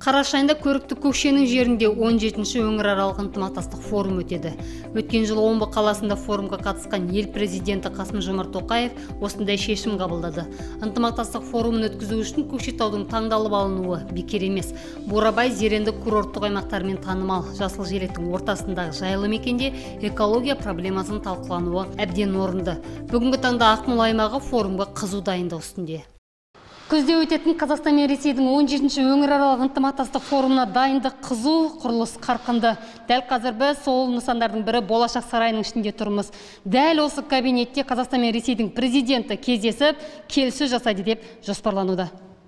Қараша айында көрікті Көкшенің жерінде 17-ші өңіраралық ынтымақтастық форум өтеді. Өткен жылы Омбы қаласында форумға қатысқан ел президенті Қасым-Жомарт Тоқаев осындай шешім қабылдады. Ынтымақтастық форумын өткізу үшін Көкшетаудың таңдалып алынуы бекер емес. Бурабай зеренді курорттық аймақтармен танымал жасыл желектің ортасындағы жайлы мекенде экология проблемасын талқылануы әбден орынды. Бүгінгі таңда Ақмола аймағы форумға қызу дайындық үстінде. Күзде өтетін Қазақстан мен Ресейдің 17-ші өңіраралық ынтымақтастық форумына дайындық қызу, құрылыс қарқынды. Дәл қазір біз сол нысандардың бірі Болашақ сарайының ішінде тұрмыз. Дәл осы кабинетте Қазақстан мен Ресейдің президенті кездесіп, келіссөз жасайды деп жоспарлануда.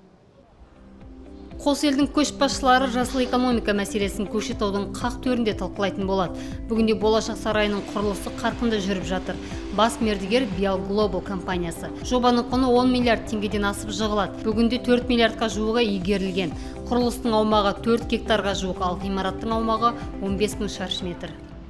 Қос елдің көшбасшылары жасыл экономика мәселесін Көкшетаудың қақ төрінде талқылайтын болады. Бүгінде Болашақ сарайының құрылысы қарқынды жүріп жатыр. Бас мердігер Биал Global компаниясы. Жобаның құны 10 миллиард теңгеден асып жығылады. Бүгінде 4 миллиардқа жуығы игерілген. Құрылыстың аумағы 4 гектарға жуық, ал ғимараттың аумағы 15 000 шаршы метр.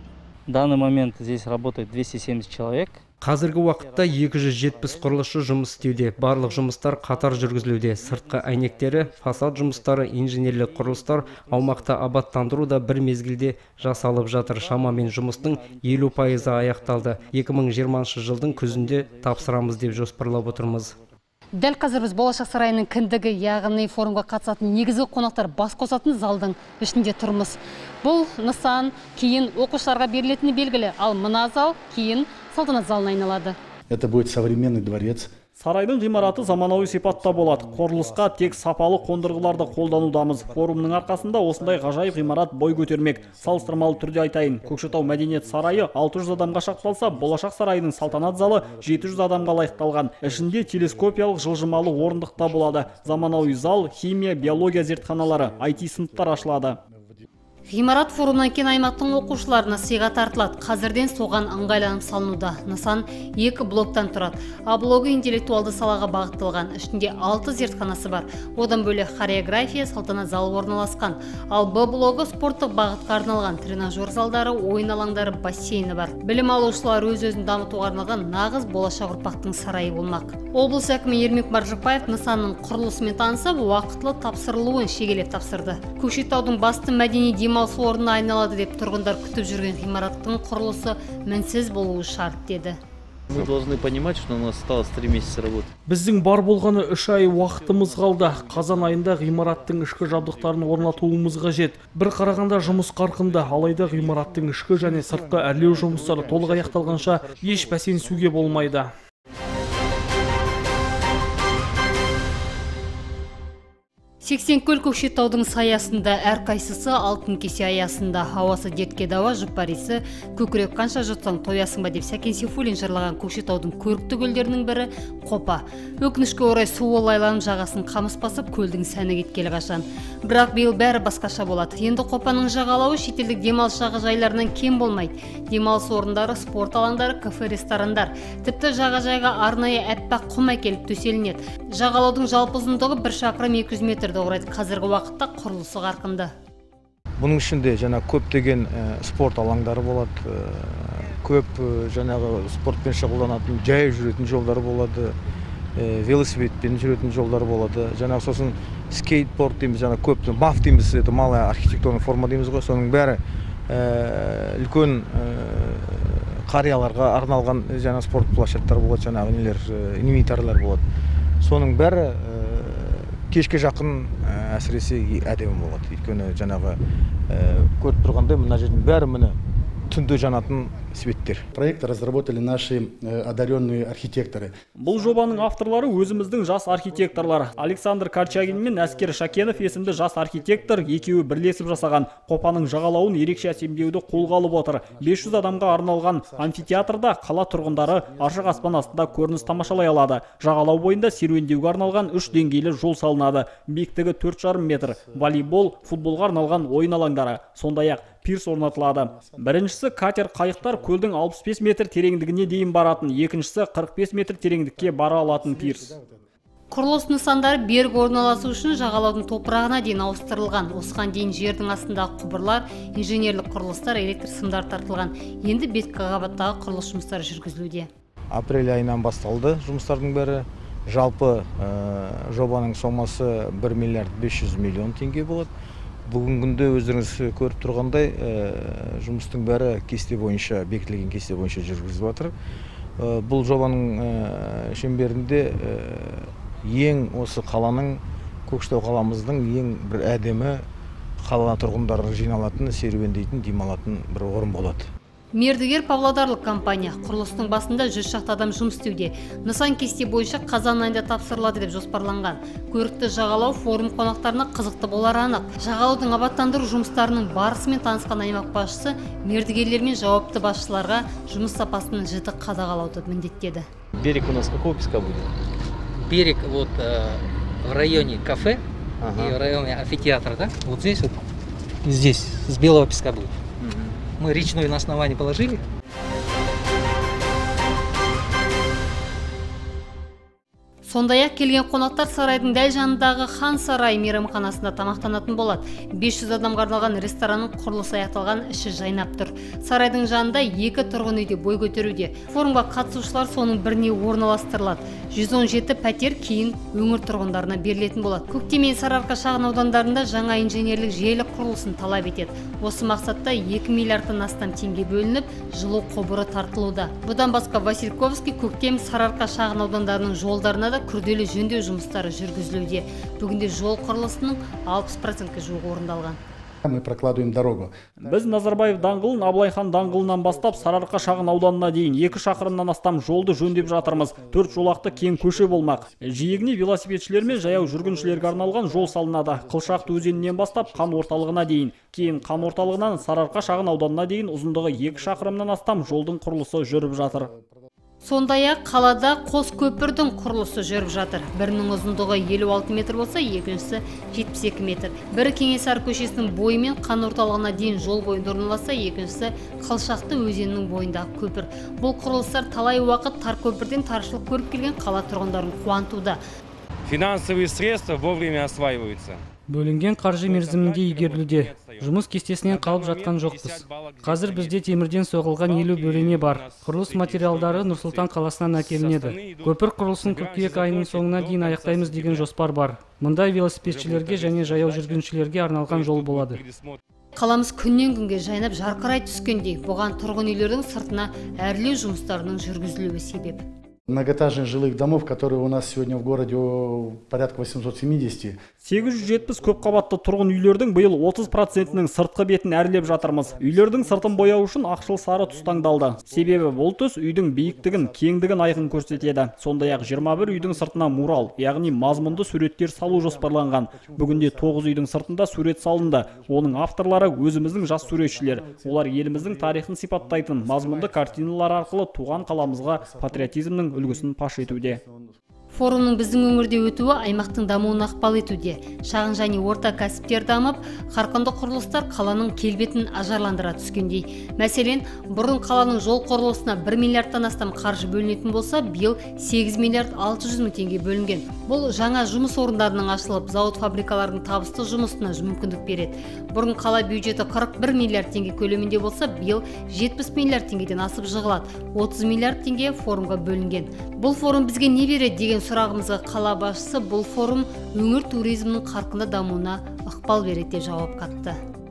В данный момент здесь работает 270 человек. Қазіргі уақытта 270 құрылысшы жұмыс істеуде. Барлық жұмыстар қатар жүргізілуде. Сыртқы әйнектері, фасад жұмыстары, инженерлік құрылыстар, аумақты абаттандыру да бір мезгілде жасалып жатыр. Шамамен жұмыстың 50% аяқталды. 2020 жылдың күзінде тапсырамыз деп жоспарлап отырмыз. Дәл қазір біз Болашақ сарайының кіндігі, яғни форумға қатысатын негізгі қонақтар бас қосатын залдың ішінде тұрмыз. Бұл нысан кейін оқушыларға берілетіні белгілі, ал мына зал кейін салтанат залына айналады. Это будет современный дворец. Сарайдың ғимараты заманауи сипатта болады. Құрылысқа тек сапалы қондырғыларды қолданудамыз. Форумның арқасында осындай ғажайып ғимарат бой көтермек. Салыстырмалы түрде айтайын, Көкшетау мәдениет сарайы 600 адамға шақталса, Болашақ сарайының салтанат залы 700 адамға лайықталған. Ішінде телескопиялық жылжымалы орындық та болады. Заманауи зал, химия, биология зертханалары, IT сыныптар ашылады. Ғимарат форумнан кейін аймақтың оқушыларына сыйға тартылады. Қазірден соған ыңғайланып салынуда. Нысан 2 блоктан тұрады. А блогы интеллектуалды салаға бағытталған. Ішінде 6 зертханасы бар. Одан бөлек хореография, салтанат залы орналасқан. Ал Б блогы спорттық бағытқа арналған. Тренажер залдары, ойын алаңдары, бассейні бар. Білім алушылар өз-өзін дамытуға арналған нағыз болашақ ұрпақтың сарайы болмақ. Облыс әкімі Ермек Маржықпаев нысанның құрылысымен танысып, уақытлы тапсырылуын шегелеп тапсырды. Көкшетаудың басты мәдени демалыс орнына айналады деп тұрғындар күтіп жүрген ғимараттың құрылысы мінсіз болуы шарт деді. Мы должны понимать, что у нас осталось 3 месяца работы. Біздің бар болғаны 3 ай уақытымыз қалды. Қазан айында ғимараттың ішкі жабдықтарын орнатуымыз қажет. Бір қарағанда жұмыс қарқынды, алайда ғимараттың ішкі және сыртқы әрлеу жұмыстары толық аяқталғанша еш бәсеңсуге болмайды. Сексенкөл Көкшетаудың саясында әрқайсысы алтын кесе аясында. Ауасы дертке дауа, жұпарисі, көкірек қанша жұтсаң тоясың ба деп Сәкен Сейфуллин жырлаған Көкшетаудың көрікті көлдерінің бірі Қопа. Өкінішке орай суы лайланып жағасын қамыс басып, көлдің сәні кеткелі қашан. Бірақ биыл бәрі басқаша болады. Енді Қопаның жағалауы шетелдік демалыс жағажайларынан кем болмайды. Демалыс орындары, спорт алаңдары, кафе, ресторандар. Тіпті жағажайға арнайы әппақ құм әкеліп төселінеді. Жағалаудың жалпы ұзындығы 1 шақырым 200 метрді құрайды. Қазіргі уақытта құрылысы қарқынды. Бұның ішінде жаңа көптеген спорт алаңдары болады, көп жаңағы спортпен шұғылданатын жай жүретін жолдары болады, велосипедпен жүретін жолдары болады. Жаңағы сосын скейтборд дейміз, жаңа көп маф дейміз, это малая архитектурная форма дейміз ғой. Соның бәрі үлкен қарияларға арналған жаңа спорт площадьтары болады, жаңағы нелер, инвентарлар болады. Соның бәрі кешке жақын әсіресе әдемі болады. Өйткені жаңағы көріп тұрғандай мына жердің бәрі міне түнде жанатын светтер. Проект разработали наши одаренные архитекторы. Бұл жобаның авторлары өзіміздің жас архитекторлар. Александр Корчагин мен Әскер Шакенов есімді жас архитектор екеуі бірлесіп жасаған. Қопаның жағалауын ерекше әсемдеуді қолға алып отыр. 500 адамға арналған амфитеатрда қала тұрғындары ашық аспан астында көрініс тамашалай алады. Жағалау бойында серуендеуге арналған 3 деңгейлі жол салынады. Биіктігі 4,5 метр. Волейбол, футболға арналған ойын алаңдары, сондай-ақ пирс орнатылады. Біріншісі катер қайықтар көлдің 65 метр тереңдігіне дейін баратын, екіншісі 45 метр тереңдікке бара алатын пирс. Құрылыс нысандары берік орналасу үшін жағалаудың топырағына дейін ауыстырылған. Осыған дейін жердің астындағы құбырлар, инженерлік құрылыстар, электр сымдар тартылған. Енді беткі қабаттағы құрылыс жұмыстары жүргізілуде. Апрель айынан басталды жұмыстардың бәрі. Жалпы жобаның сомасы 1 миллиард 500 миллион теңге болады. Бүгінгі күнде өздеріңіз көріп тұрғандай, жұмыстың бәрі кесте бойынша, бекітілген кесте бойынша жүргізіліп жатыр. Бұл жобаның шеңберінде ең осы қаланың, Көкшетау қаламыздың ең бір әдемі қала тұрғындары жиналатын, серуендейтін, демалатын бір орын болады. Мердігер павлодарлық компания құрылыстың басында 100 шақты адам жұмыс істеуде. Нысан кесте бойынша қазан айында тапсырылады деп жоспарланған. Көрікті жағалау форум қонақтарына қызықты болары анық. Жағалаудың абаттандыру жұмыстарының барысымен танысқан аймақ басшысы мердігерлер мен жауапты басшыларға жұмыс сапасын жіті қадағалауды міндеттеді. Берег у нас какого песка будет? Берег вот в районе кафе и в районе амфитеатра, да? Вот здесь вот, здесь с белого песка будет. Мы речной на основании положили. Сондай-ақ келген қонақтар сарайдың дәл жанындағы Хан сарай мейрамханасында тамақтанатын болады. 500 адамға арналған ресторанның құрылысы аяқталған, іші жайнап тұр. Сарайдың жанында 2 тұрғын үйде бой көтеруде. Форумға қатысушылар соның біріне орналастырылады. 117 пәтер кейін өңір тұрғындарына берілетін болады. Көктем мен Сарыарқа шағын аудандарында жаңа инженерлік желі құрылысын талап етеді. Осы мақсатта 2 миллиардтан астам теңге бөлініп, жылу құбыры тартылуда. Бұдан басқа Васильковский, Көктем, Сарыарқа шағын аудандарының жолдарына да күрделі жөндеу жұмыстары жүргізілуде. Бүгінде жол құрылысының 60%-ке жуығы орындалған. Мы прокладываем дорогу. Біз Назарбаев даңғылын Абылайхан даңғылынан бастап Сарыарқа шағын ауданына дейін 2 шақырымнан астам жолды жөндеп жатырмыз. 4 жолақты кең көше болмақ. Жиегіне велосипедшілер мен жаяу жүргіншілерге арналған жол салынады. Қылшақты өзенінен бастап Қан орталығына дейін, кейін Қан орталығынан Сарыарқа шағын ауданына дейін ұзындығы 2 шақырымнан астам жолдың құрылысы жүріп жатыр. Сондай-ақ қалада қос көпірдің құрылысы жүріп жатыр. Бірінің ұзындығы 56 метр болса, екіншісі 72 метр. Бірі Кеңесары көшесінің бойымен Қан орталығына дейін жол бойында орналасса, екіншісі Қылшақты өзенінің бойындағы көпір. Бұл құрылыстар талай уақыт тар көпірден таршылық көріп келген қала тұрғындарын қуантуда. Финансовые средства вовремя осваиваются. Бөлінген қаржы мерзімінде игерілуде. Жұмыс кестесінен қалып жатқан жоқпыз. Қазір бізде темірден соғылған 50 бөрене бар. Құрылыс материалдары Нұр-Сұлтан қаласынан әкелінеді. Көпір құрылысын қыркүйек айының соңына дейін аяқтаймыз деген жоспар бар. Мұнда велосипедшілерге және жаяу жүргіншілерге арналған жол болады. Қаламыз күннен күнге жайнап жарқырай түскендей, бұған тұрғын үйлердің сыртына әрлеу жұмыстарының жүргізілуі себеп. Многоэтажных жилых домов, которые у нас сегодня в городе порядка 870. 870 көпқабатты тұрғын үйлердің биыл 30%-ның сыртқы бетін әрлеп жатырмыз. Үйлердің сыртын бояу үшін ақшыл сары түс таңдалды. Себебі бұл түс үйдің биіктігін, кеңдігін айқын көрсетеді. Сондай-ақ 21 үйдің сыртына мурал, яғни мазмұнды суреттер салу жоспарланған. Бүгінде 9 үйдің сыртында сурет салынды. Оның авторлары өзіміздің жас суретшілер. Олар еліміздің тарихын сипаттайтын мазмұнды картиналар арқылы туған қаламызға патриотизмнің үлгісін паш етуде. Форумның біздің өңірде өтуі аймақтың дамуына ықпал етуде. Шағын және орта кәсіптер дамып, қарқынды құрылыстар қаланың келбетін ажарландыра түскендей. Мәселен, бұрын қаланың жол құрылысына 1 миллиардтан астам қаржы бөлінетін болса, биыл 8 миллиард 600 мың теңге бөлінген. Бұл жаңа жұмыс орындарының ашылып, зауыт фабрикалардың табысты жұмысына мүмкіндік береді. Бұрын қала бюджеті 41 миллиард теңге көлемінде болса, биыл 70 миллиард теңгеден асып жығылады. 30 миллиард теңге форумға бөлінген. Бұл форум бізге не береді деген сұрағымызға қала басшысы бұл форум өңір туризмінің қарқынды дамуына ықпал береді деп жауап қатты.